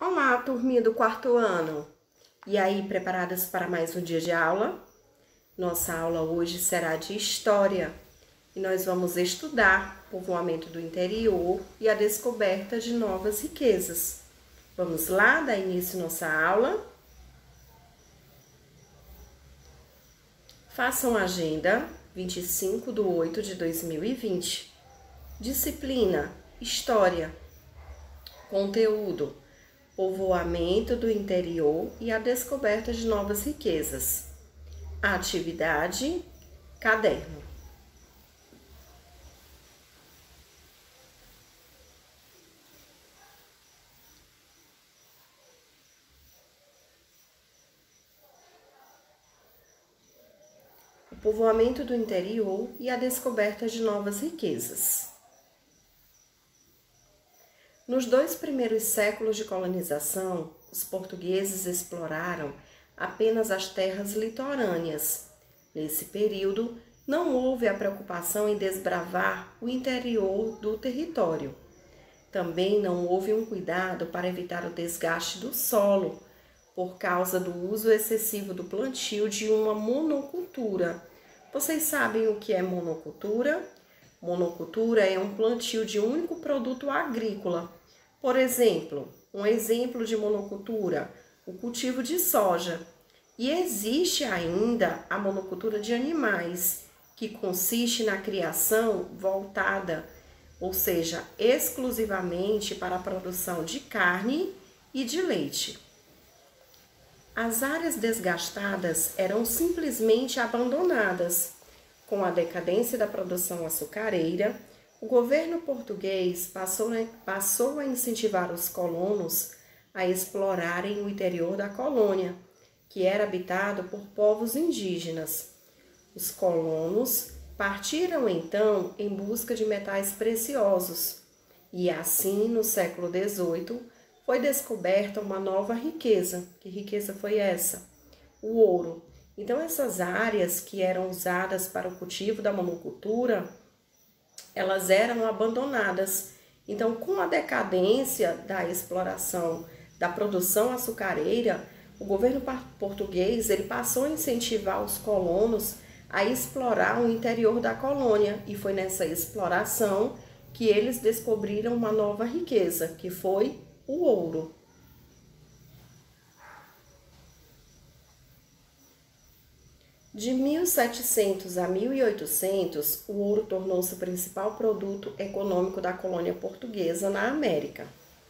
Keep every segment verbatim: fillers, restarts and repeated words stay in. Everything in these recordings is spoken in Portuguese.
Olá, turminha do quarto ano! E aí, preparadas para mais um dia de aula? Nossa aula hoje será de História e nós vamos estudar o povoamento do interior e a descoberta de novas riquezas. Vamos lá dar início à nossa aula? Façam agenda vinte e cinco de oito de dois mil e vinte. Disciplina História. Conteúdo: povoamento do interior e a descoberta de novas riquezas. Atividade: caderno. O povoamento do interior e a descoberta de novas riquezas. Nos dois primeiros séculos de colonização, os portugueses exploraram apenas as terras litorâneas. Nesse período, não houve a preocupação em desbravar o interior do território. Também não houve um cuidado para evitar o desgaste do solo, por causa do uso excessivo do plantio de uma monocultura. Vocês sabem o que é monocultura? Monocultura é um plantio de um único produto agrícola. Por exemplo, um exemplo de monocultura, o cultivo de soja. E existe ainda a monocultura de animais, que consiste na criação voltada, ou seja, exclusivamente para a produção de carne e de leite. As áreas desgastadas eram simplesmente abandonadas. Com a decadência da produção açucareira, o governo português passou, passou a incentivar os colonos a explorarem o interior da colônia, que era habitado por povos indígenas. Os colonos partiram então em busca de metais preciosos, e assim, no século dezoito, foi descoberta uma nova riqueza. Que riqueza foi essa? O ouro. Então, essas áreas que eram usadas para o cultivo da monocultura, elas eram abandonadas. Então, com a decadência da exploração da produção açucareira, o governo português ele passou a incentivar os colonos a explorar o interior da colônia, e foi nessa exploração que eles descobriram uma nova riqueza, que foi o ouro. De mil e setecentos a mil e oitocentos, o ouro tornou-se o principal produto econômico da colônia portuguesa na América.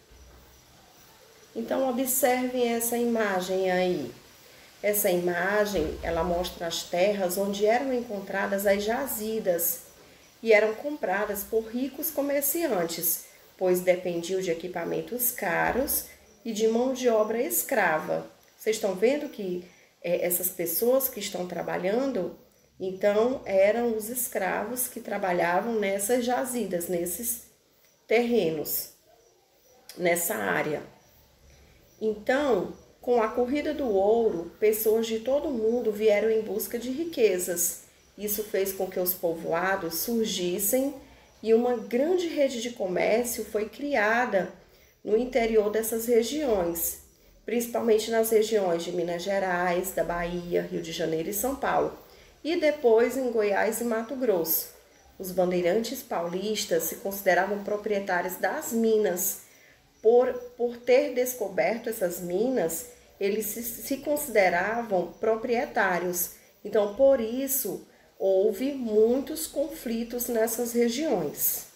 Então, observem essa imagem aí. Essa imagem, ela mostra as terras onde eram encontradas as jazidas e eram compradas por ricos comerciantes, pois dependiam de equipamentos caros e de mão de obra escrava. Vocês estão vendo que é, essas pessoas que estão trabalhando, então, eram os escravos que trabalhavam nessas jazidas, nesses terrenos, nessa área. Então, com a corrida do ouro, pessoas de todo o mundo vieram em busca de riquezas. Isso fez com que os povoados surgissem e uma grande rede de comércio foi criada no interior dessas regiões, principalmente nas regiões de Minas Gerais, da Bahia, Rio de Janeiro e São Paulo, e depois em Goiás e Mato Grosso. Os bandeirantes paulistas se consideravam proprietários das minas. Por, por ter descoberto essas minas, eles se, se consideravam proprietários. Então, por isso, houve muitos conflitos nessas regiões.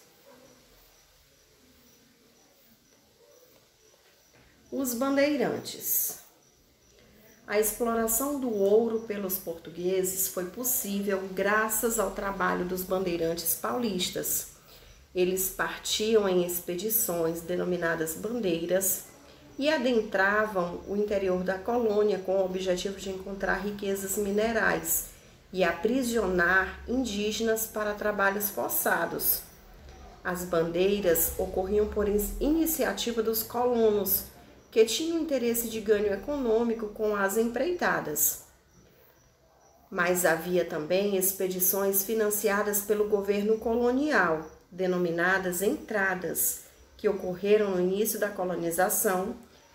Os bandeirantes. A exploração do ouro pelos portugueses foi possível graças ao trabalho dos bandeirantes paulistas. Eles partiam em expedições denominadas bandeiras e adentravam o interior da colônia com o objetivo de encontrar riquezas minerais e aprisionar indígenas para trabalhos forçados. As bandeiras ocorriam por iniciativa dos colonos, que tinham interesse de ganho econômico com as empreitadas. Mas havia também expedições financiadas pelo governo colonial, denominadas entradas, que ocorreram no início da colonização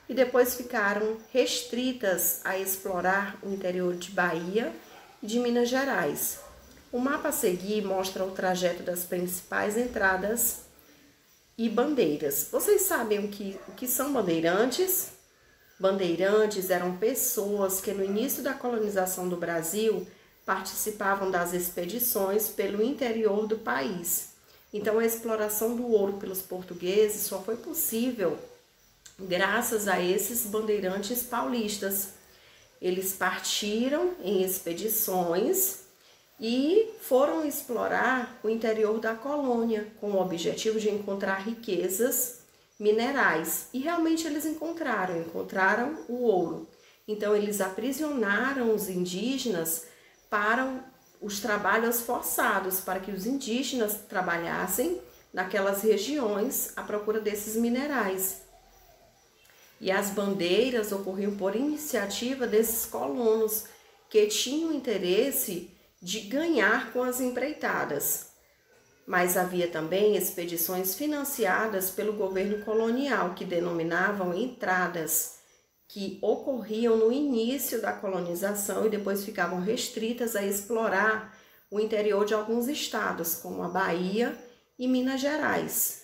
e depois ficaram restritas a explorar o interior de Bahia e de Minas Gerais. O mapa a seguir mostra o trajeto das principais entradas e bandeiras. Vocês sabem o que, o que são bandeirantes? Bandeirantes eram pessoas que no início da colonização do Brasil participavam das expedições pelo interior do país. Então a exploração do ouro pelos portugueses só foi possível graças a esses bandeirantes paulistas. Eles partiram em expedições e foram explorar o interior da colônia com o objetivo de encontrar riquezas minerais. E realmente eles encontraram, encontraram o ouro. Então eles aprisionaram os indígenas para os trabalhos forçados, para que os indígenas trabalhassem naquelas regiões à procura desses minerais. E as bandeiras ocorriam por iniciativa desses colonos que tinham interesse de ganhar com as empreitadas. Mas havia também expedições financiadas pelo governo colonial, que denominavam entradas, que ocorriam no início da colonização e depois ficavam restritas a explorar o interior de alguns estados, como a Bahia e Minas Gerais.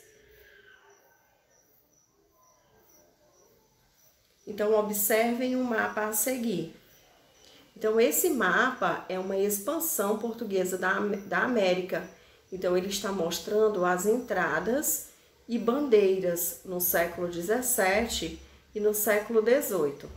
Então, observem o mapa a seguir. Então, esse mapa é uma expansão portuguesa da, da América. Então, ele está mostrando as entradas e bandeiras no século dezessete e no século dezoito.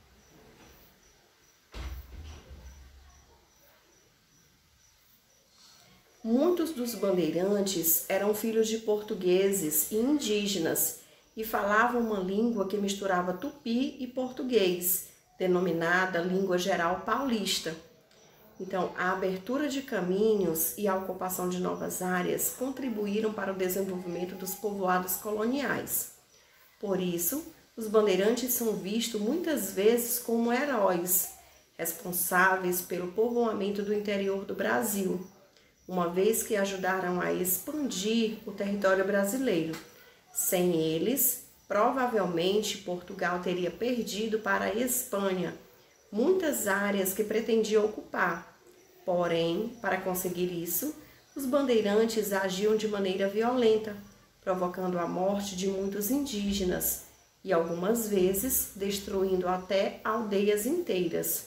Muitos dos bandeirantes eram filhos de portugueses e indígenas e falavam uma língua que misturava tupi e português, denominada língua geral paulista. Então, a abertura de caminhos e a ocupação de novas áreas contribuíram para o desenvolvimento dos povoados coloniais. Por isso, os bandeirantes são vistos muitas vezes como heróis, responsáveis pelo povoamento do interior do Brasil, uma vez que ajudaram a expandir o território brasileiro. Sem eles, provavelmente Portugal teria perdido para a Espanha muitas áreas que pretendia ocupar. Porém, para conseguir isso, os bandeirantes agiam de maneira violenta, provocando a morte de muitos indígenas e algumas vezes destruindo até aldeias inteiras.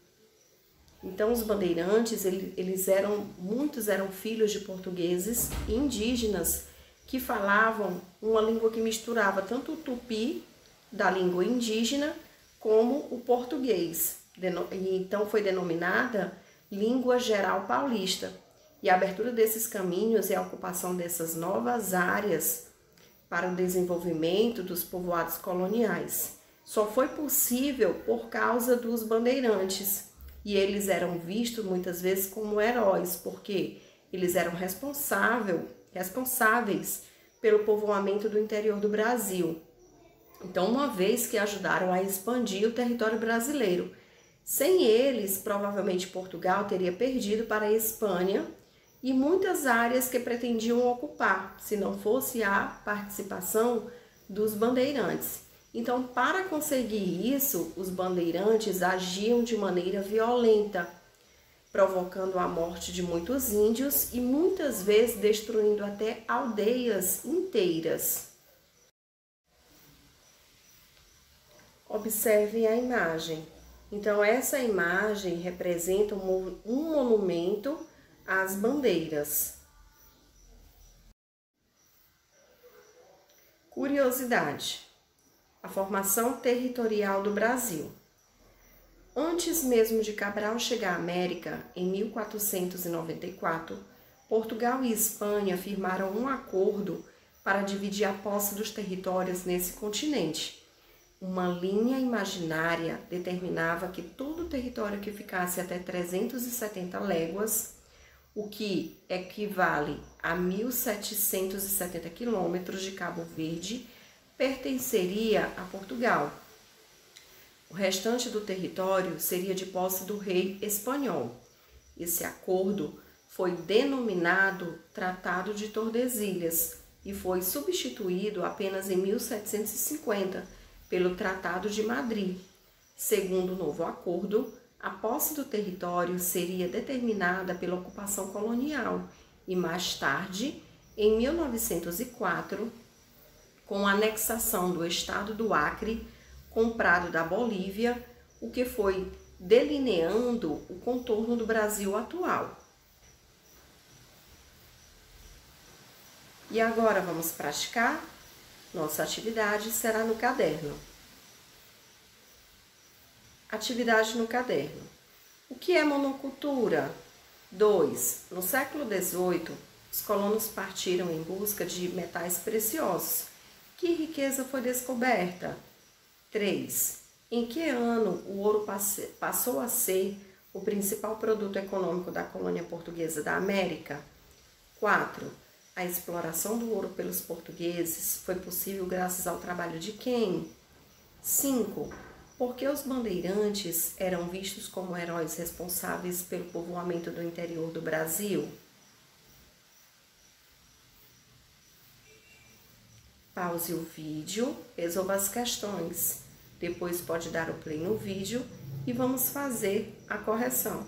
Então, os bandeirantes, eles eram, muitos eram filhos de portugueses e indígenas que falavam uma língua que misturava tanto o tupi, da língua indígena, como o português. Então, foi denominada língua geral paulista. E a abertura desses caminhos e a ocupação dessas novas áreas para o desenvolvimento dos povoados coloniais só foi possível por causa dos bandeirantes. E eles eram vistos muitas vezes como heróis, porque eles eram responsável, responsáveis pelo povoamento do interior do Brasil. Então, uma vez que ajudaram a expandir o território brasileiro. Sem eles, provavelmente Portugal teria perdido para a Espanha e muitas áreas que pretendiam ocupar, se não fosse a participação dos bandeirantes. Então, para conseguir isso, os bandeirantes agiam de maneira violenta, provocando a morte de muitos índios e muitas vezes destruindo até aldeias inteiras. Observem a imagem. Então, essa imagem representa um monumento às bandeiras. Curiosidade: a formação territorial do Brasil. Antes mesmo de Cabral chegar à América, em mil quatrocentos e noventa e quatro, Portugal e Espanha firmaram um acordo para dividir a posse dos territórios nesse continente. Uma linha imaginária determinava que todo o território que ficasse até trezentas e setenta léguas, o que equivale a mil setecentos e setenta quilômetros de Cabo Verde, pertenceria a Portugal. O restante do território seria de posse do rei espanhol. Esse acordo foi denominado Tratado de Tordesilhas e foi substituído apenas em mil setecentos e cinquenta pelo Tratado de Madrid. Segundo o novo acordo, a posse do território seria determinada pela ocupação colonial e, mais tarde, em mil novecentos e quatro, com a anexação do estado do Acre, comprado da Bolívia, o que foi delineando o contorno do Brasil atual. E agora vamos praticar? Nossa atividade será no caderno. Atividade no caderno. O que é monocultura? dois. No século dezoito, os colonos partiram em busca de metais preciosos. Que riqueza foi descoberta? três. Em que ano o ouro passou a ser o principal produto econômico da colônia portuguesa da América? quatro. A exploração do ouro pelos portugueses foi possível graças ao trabalho de quem? cinco. Por que os bandeirantes eram vistos como heróis responsáveis pelo povoamento do interior do Brasil? Pause o vídeo, resolva as questões. Depois pode dar o play no vídeo e vamos fazer a correção.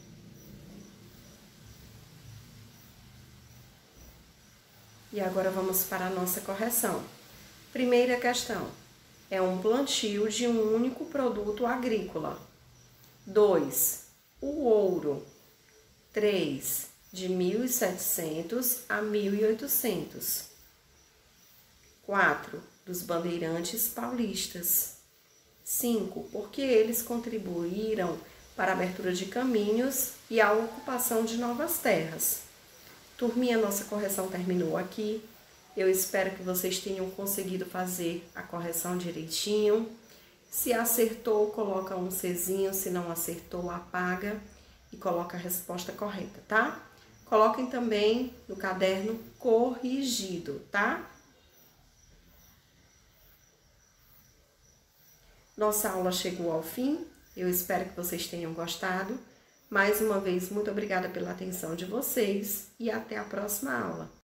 E agora vamos para a nossa correção. Primeira questão. É um plantio de um único produto agrícola. dois. O ouro. três. De mil e setecentos a mil e oitocentos. quatro. Dos bandeirantes paulistas. cinco. Porque eles contribuíram para a abertura de caminhos e a ocupação de novas terras. Turminha, nossa correção terminou aqui. Eu espero que vocês tenham conseguido fazer a correção direitinho. Se acertou, coloca um Czinho, se não acertou, apaga e coloca a resposta correta, tá? Coloquem também no caderno corrigido, tá? Nossa aula chegou ao fim. Eu espero que vocês tenham gostado. Mais uma vez, muito obrigada pela atenção de vocês e até a próxima aula.